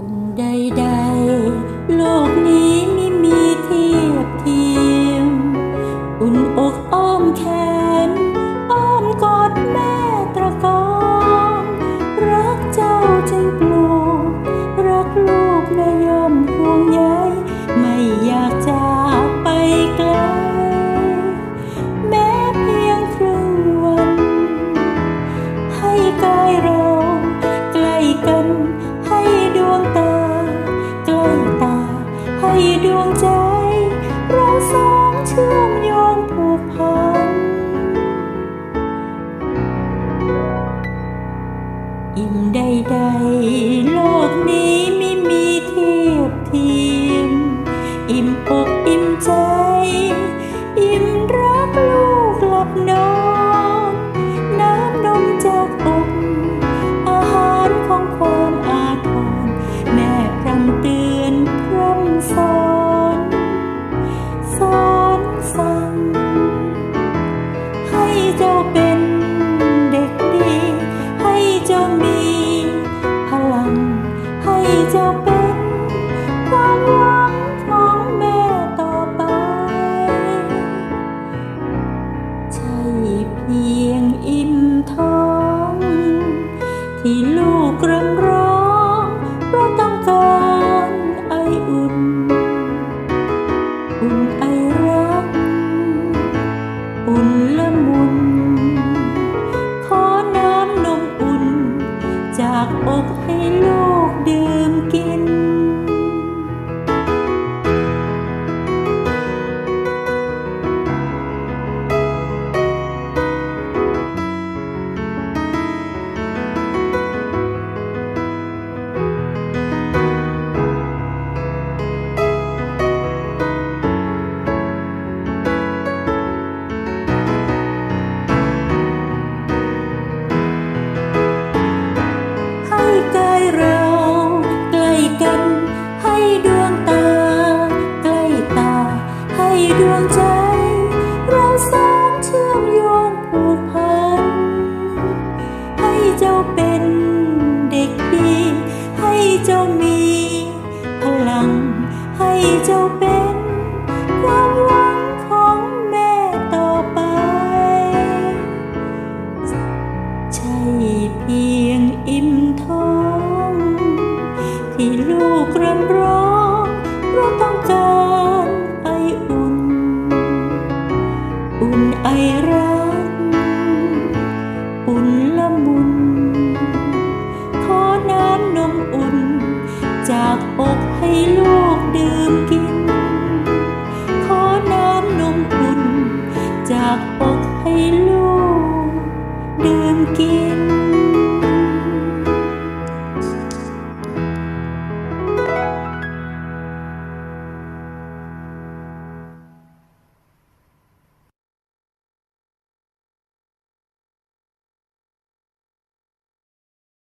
อุ่นใดๆโลกนี้ไม่มีเทียบเทียมอุ่นอกอ้อมแขนอ้อมกอดแม่ตระกองรักเจ้าจึงปลูกรักลูกแม่ยอมห่วงใยไม่อยากจากไปไกลแม้เพียงครึ่งวันให้กายเราใกล้กันให้ดวงตาใกล้ตาให้ดวงใจเราสองเชื่อมโยงผูกพันอิ่มใดๆโลกนี้ไม่มีเทียบเทียมอิ่มอกอิ่มใจอิ่มรักลูกหลับนอนน้ำนมจากอกอาหารของความอาทรแม่พร่ำเตือนพร่ำสอนสั่งให้เจ้าเป็นเด็กดีให้เจ้ามีพลังให้เจ้าเป็นความหวังของแม่ต่อไปใช่เพียงอิ่มท้องที่ลูกรำร้องเพราะต้องการไออุ่นไอรักอุ่นละมุนขอน้ำนมอุ่นจากอกให้ลูกดื่มกินกายเราใกล้กันให้ดวงตาใกล้ตาให้ดวงใจเราสองเชื่อมโยงผูกพันให้เจ้าเป็นเด็กดีให้เจ้ามีพลังให้เจ้าเป็นความหวังของแม่ต่อไปใช่เพียงอิ่มท้องที่ลูกรำร้องเพราะต้องการไออุ่นไอรักอุ่นละมุนขอน้ำนมอุ่นจากอกให้ลูกดื่มกิน